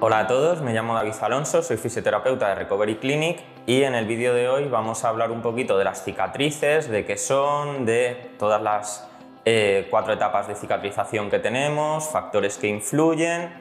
Hola a todos, me llamo David Alonso, soy fisioterapeuta de Recovery Clinic y en el vídeo de hoy vamos a hablar un poquito de las cicatrices, de qué son, de todas las 4 etapas de cicatrización que tenemos, factores que influyen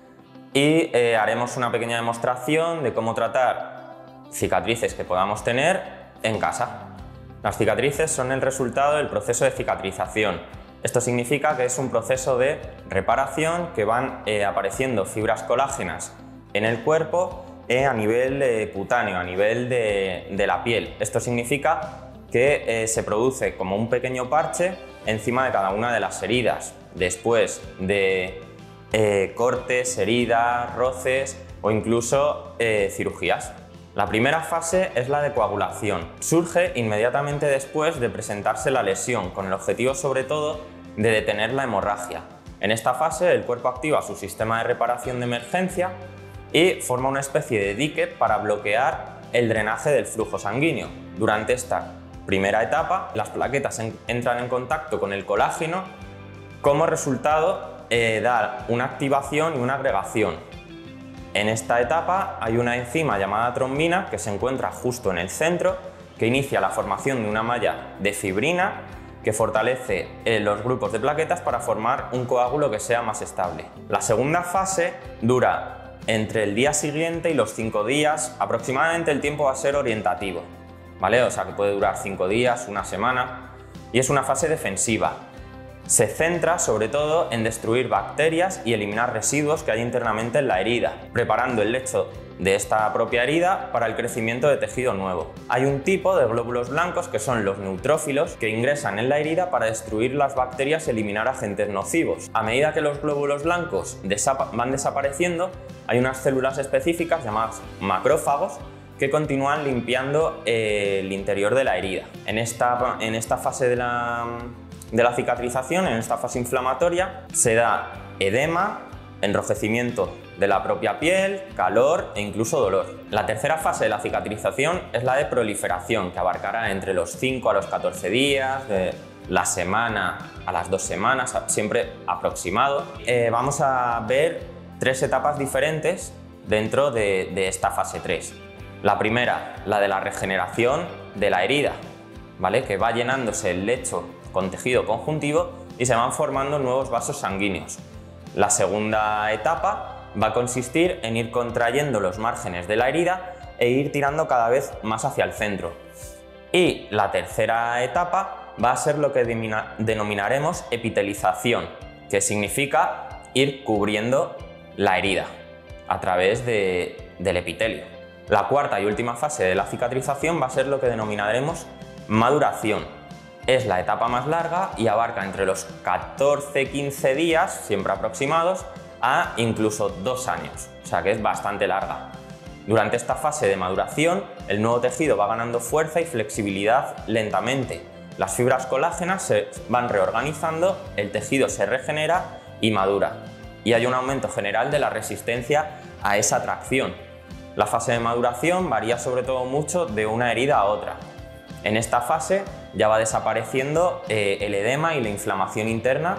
y haremos una pequeña demostración de cómo tratar cicatrices que podamos tener en casa. Las cicatrices son el resultado del proceso de cicatrización. Esto significa que es un proceso de reparación que van apareciendo fibras colágenas en el cuerpo a nivel cutáneo, a nivel de la piel. Esto significa que se produce como un pequeño parche encima de cada una de las heridas, después de cortes, heridas, roces o incluso cirugías. La primera fase es la de coagulación. Surge inmediatamente después de presentarse la lesión, con el objetivo sobre todo de detener la hemorragia. En esta fase el cuerpo activa su sistema de reparación de emergencia y forma una especie de dique para bloquear el drenaje del flujo sanguíneo. Durante esta primera etapa las plaquetas entran en contacto con el colágeno, como resultado da una activación y una agregación. En esta etapa hay una enzima llamada trombina que se encuentra justo en el centro, que inicia la formación de una malla de fibrina que fortalece los grupos de plaquetas para formar un coágulo que sea más estable. La segunda fase dura entre el día siguiente y los 5 días, aproximadamente el tiempo va a ser orientativo, ¿vale? O sea que puede durar 5 días, una semana, y es una fase defensiva. Se centra sobre todo en destruir bacterias y eliminar residuos que hay internamente en la herida, preparando el lecho de esta propia herida para el crecimiento de tejido nuevo. Hay un tipo de glóbulos blancos que son los neutrófilos que ingresan en la herida para destruir las bacterias y eliminar agentes nocivos. A medida que los glóbulos blancos van desapareciendo, hay unas células específicas llamadas macrófagos que continúan limpiando el interior de la herida. En esta fase de la cicatrización, en esta fase inflamatoria, se da edema, enrojecimiento de la propia piel, calor e incluso dolor. La tercera fase de la cicatrización es la de proliferación, que abarcará entre los 5 a los 14 días, de la semana a las 2 semanas, siempre aproximado. Vamos a ver 3 etapas diferentes dentro de esta fase 3. La primera, la de la regeneración de la herida, ¿vale? Que va llenándose el lecho con tejido conjuntivo y se van formando nuevos vasos sanguíneos. La segunda etapa va a consistir en ir contrayendo los márgenes de la herida e ir tirando cada vez más hacia el centro. Y la tercera etapa va a ser lo que denominaremos epitelización, que significa ir cubriendo la herida a través del epitelio. La cuarta y última fase de la cicatrización va a ser lo que denominaremos maduración. Es la etapa más larga y abarca entre los 14-15 días, siempre aproximados, a incluso 2 años, o sea que es bastante larga. Durante esta fase de maduración, el nuevo tejido va ganando fuerza y flexibilidad lentamente. Las fibras colágenas se van reorganizando, el tejido se regenera y madura. Y hay un aumento general de la resistencia a esa tracción. La fase de maduración varía sobre todo mucho de una herida a otra. En esta fase ya va desapareciendo el edema y la inflamación interna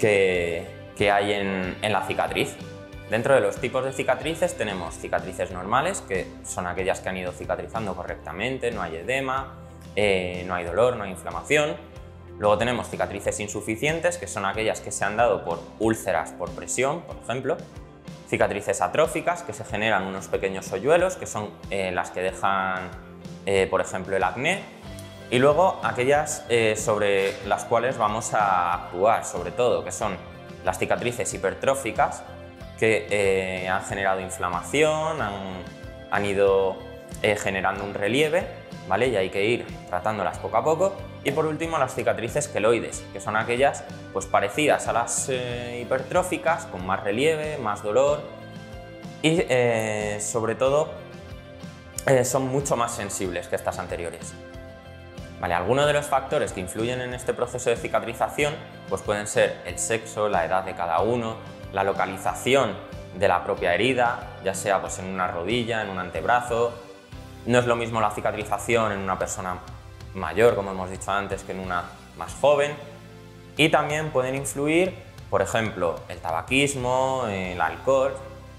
que hay en la cicatriz. Dentro de los tipos de cicatrices tenemos cicatrices normales, que son aquellas que han ido cicatrizando correctamente, no hay edema, no hay dolor, no hay inflamación. Luego tenemos cicatrices insuficientes, que son aquellas que se han dado por úlceras por presión, por ejemplo. Cicatrices atróficas, que se generan unos pequeños hoyuelos, que son las que dejan, por ejemplo, el acné. Y luego aquellas sobre las cuales vamos a actuar, sobre todo, que son las cicatrices hipertróficas, que han generado inflamación, han ido generando un relieve, ¿vale? Y hay que ir tratándolas poco a poco. Y por último, las cicatrices queloides, que son aquellas pues, parecidas a las hipertróficas, con más relieve, más dolor y sobre todo son mucho más sensibles que estas anteriores. Vale, algunos de los factores que influyen en este proceso de cicatrización pues pueden ser el sexo, la edad de cada uno, la localización de la propia herida, ya sea pues, en una rodilla, en un antebrazo. No es lo mismo la cicatrización en una persona mayor, como hemos dicho antes, que en una más joven. Y también pueden influir, por ejemplo, el tabaquismo, el alcohol,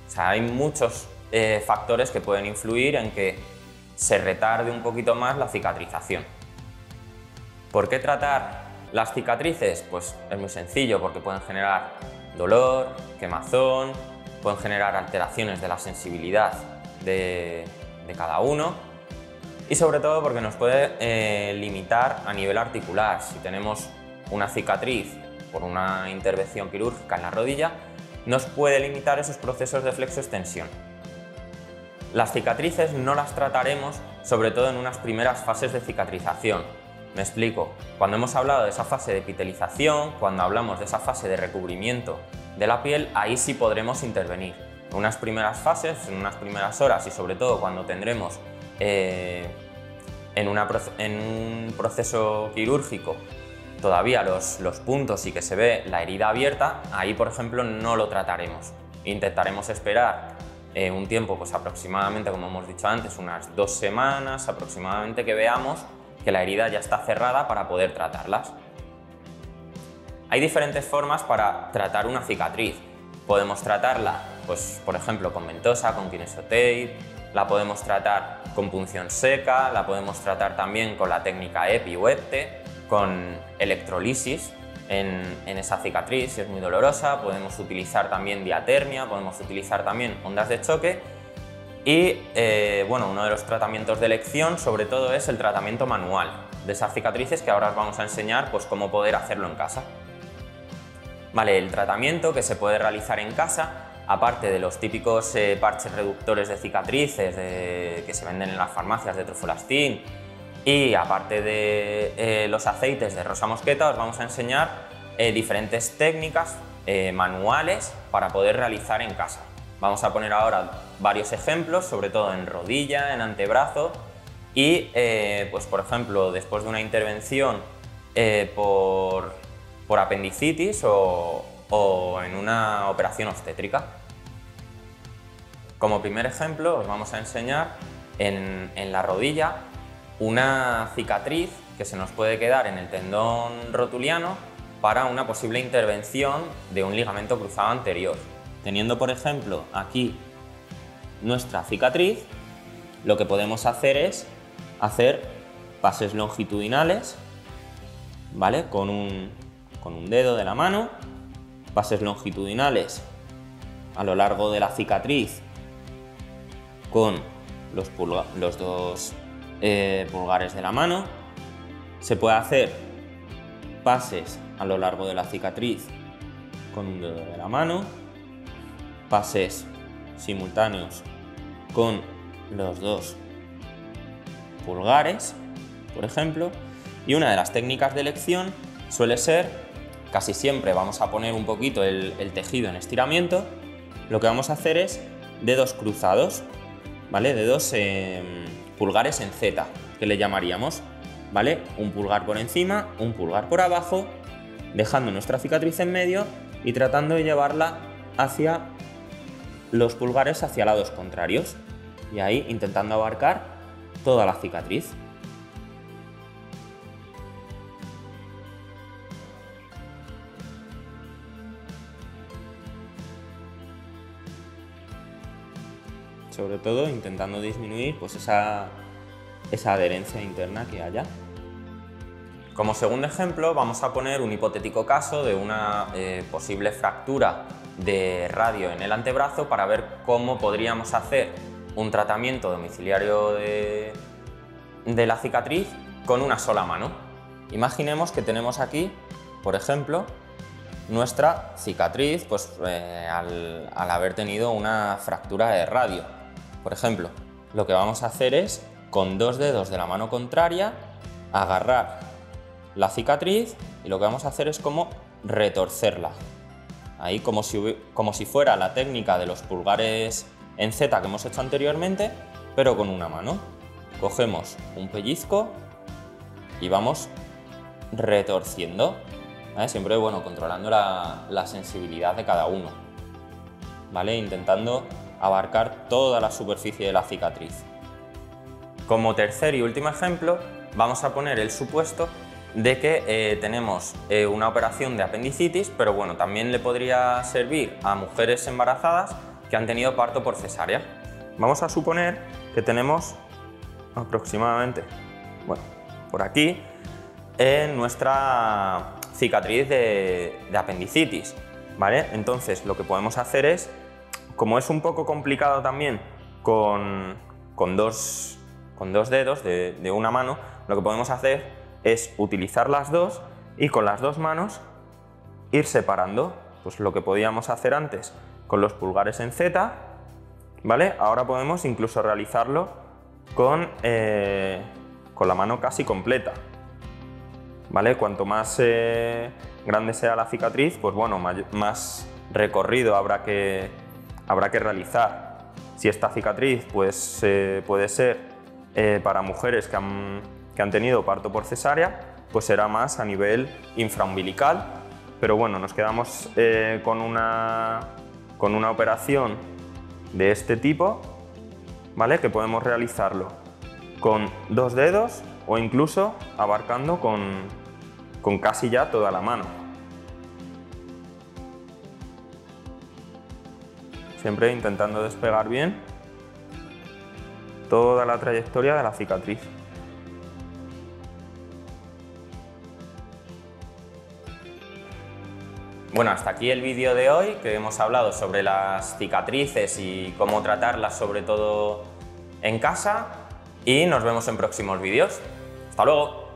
O sea, hay muchos factores que pueden influir en que se retarde un poquito más la cicatrización. ¿Por qué tratar las cicatrices? Pues es muy sencillo, porque pueden generar dolor, quemazón, pueden generar alteraciones de la sensibilidad de cada uno y sobre todo porque nos puede limitar a nivel articular. Si tenemos una cicatriz por una intervención quirúrgica en la rodilla, nos puede limitar esos procesos de flexoextensión. Las cicatrices no las trataremos sobre todo en unas primeras fases de cicatrización. Me explico. Cuando hemos hablado de esa fase de epitelización, cuando hablamos de esa fase de recubrimiento de la piel, ahí sí podremos intervenir. En unas primeras fases, en unas primeras horas y sobre todo cuando tendremos en un proceso quirúrgico todavía los puntos y que se ve la herida abierta, ahí por ejemplo no lo trataremos. Intentaremos esperar un tiempo, pues aproximadamente, como hemos dicho antes, unas 2 semanas aproximadamente, que veamos que la herida ya está cerrada para poder tratarlas. Hay diferentes formas para tratar una cicatriz. Podemos tratarla, pues, por ejemplo, con ventosa, con kinesiotape, la podemos tratar con punción seca, la podemos tratar también con la técnica EPI o EPTE, con electrolisis en esa cicatriz si es muy dolorosa, podemos utilizar también diatermia, podemos utilizar también ondas de choque. Y bueno, uno de los tratamientos de elección sobre todo es el tratamiento manual de esas cicatrices, que ahora os vamos a enseñar pues cómo poder hacerlo en casa. Vale, el tratamiento que se puede realizar en casa, aparte de los típicos parches reductores de cicatrices que se venden en las farmacias de Trofolastin, y aparte de los aceites de rosa mosqueta, os vamos a enseñar diferentes técnicas manuales para poder realizar en casa. Vamos a poner ahora varios ejemplos, sobre todo en rodilla, en antebrazo y, pues por ejemplo, después de una intervención por apendicitis o en una operación obstétrica. Como primer ejemplo os vamos a enseñar en la rodilla una cicatriz que se nos puede quedar en el tendón rotuliano para una posible intervención de un ligamento cruzado anterior. Teniendo, por ejemplo, aquí nuestra cicatriz, lo que podemos hacer es hacer pases longitudinales, ¿vale? Con un dedo de la mano, pases longitudinales a lo largo de la cicatriz con los dos pulgares de la mano. Se puede hacer pases a lo largo de la cicatriz con un dedo de la mano, pases simultáneos con los dos pulgares, por ejemplo, y una de las técnicas de elección suele ser, casi siempre vamos a poner un poquito el tejido en estiramiento, lo que vamos a hacer es dedos cruzados, ¿vale? Dedos pulgares en Z, que le llamaríamos, ¿vale? Un pulgar por encima, un pulgar por abajo, dejando nuestra cicatriz en medio y tratando de llevarla hacia los pulgares hacia lados contrarios, y ahí intentando abarcar toda la cicatriz. Sobre todo intentando disminuir pues esa adherencia interna que haya. Como segundo ejemplo vamos a poner un hipotético caso de una posible fractura de radio en el antebrazo para ver cómo podríamos hacer un tratamiento domiciliario de la cicatriz con una sola mano. Imaginemos que tenemos aquí, por ejemplo, nuestra cicatriz pues, al haber tenido una fractura de radio. Por ejemplo, lo que vamos a hacer es, con dos dedos de la mano contraria, agarrar la cicatriz y lo que vamos a hacer es como retorcerla. Ahí como si fuera la técnica de los pulgares en Z que hemos hecho anteriormente, pero con una mano. Cogemos un pellizco y vamos retorciendo, ¿vale? Siempre, bueno, controlando la sensibilidad de cada uno, ¿vale? Intentando abarcar toda la superficie de la cicatriz. Como tercer y último ejemplo, vamos a poner el supuesto de que tenemos una operación de apendicitis, pero bueno, también le podría servir a mujeres embarazadas que han tenido parto por cesárea. Vamos a suponer que tenemos aproximadamente, bueno, por aquí, en nuestra cicatriz de apendicitis, ¿vale? Entonces lo que podemos hacer es, como es un poco complicado también con dos dedos de una mano, lo que podemos hacer es utilizar las dos y con las dos manos ir separando, pues lo que podíamos hacer antes con los pulgares en Z, ¿vale? Ahora podemos incluso realizarlo con la mano casi completa, ¿vale? Cuanto más grande sea la cicatriz, pues bueno, más recorrido habrá que realizar. Si esta cicatriz pues, puede ser para mujeres que han tenido parto por cesárea, pues será más a nivel infraumbilical, pero bueno, nos quedamos con una operación de este tipo, ¿vale? Que podemos realizarlo con dos dedos o incluso abarcando con casi ya toda la mano. Siempre intentando despegar bien toda la trayectoria de la cicatriz. Bueno, hasta aquí el vídeo de hoy, que hemos hablado sobre las cicatrices y cómo tratarlas, sobre todo en casa, y nos vemos en próximos vídeos. ¡Hasta luego!